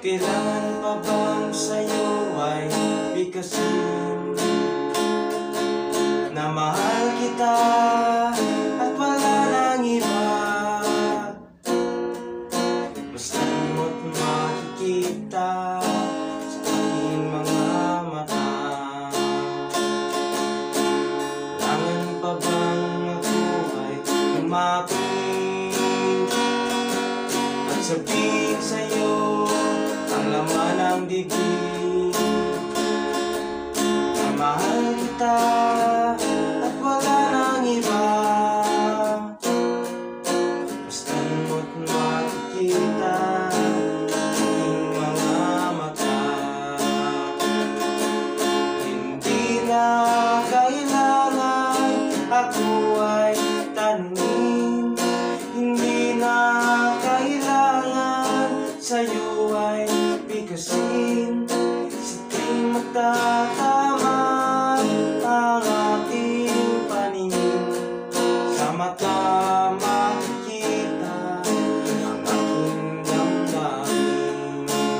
Kailangan pa bang sa'yo ay bigkasin na mahal kita at wala nang iba? Basta mo't makikita sa aking mga mata. Kailangan pa bang ako ay lumapit at sabihin sa'yo ang laman ng dibdib na mahal kita at wala nang iba? Basta mo't makikita aking mga mata. Hindi na kailangan ako ay tanungin, hindi na kailangan sa'yo ay bigkasin. Sa tuwing magtatama ang aking paningin, sa mata makikita ang aking damdamin.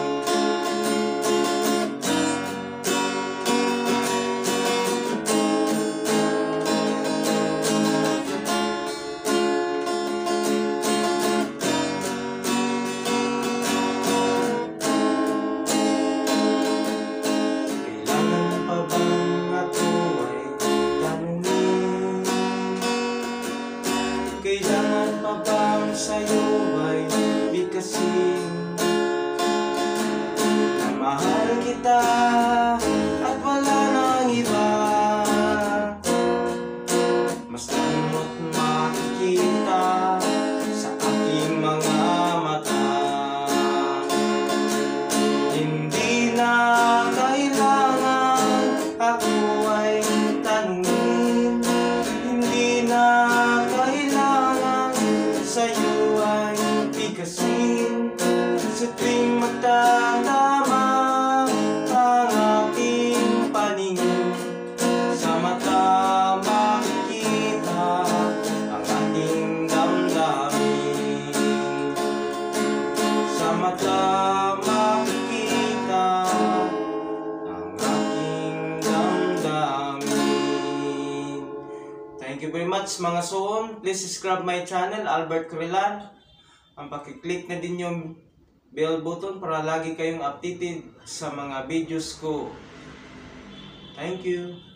Kailangan pa bang sa'yo ay bigkasin na mahal kita at wala nang iba? Basta mo't makikita sa aking mga mata. Hindi na kailangan ako ay tanungin, hindi na sa'yo ay bigkasin. Sa tuwing magtatama ang aking paningin, sa mata makikita ang ating damdamin. Sa mata makikita ang aking damdamin. Thank you very much mga soon. Please subscribe my channel, Albert Corilan. Ang pakiclick na din yung bell button para lagi kayong updated sa mga videos ko. Thank you.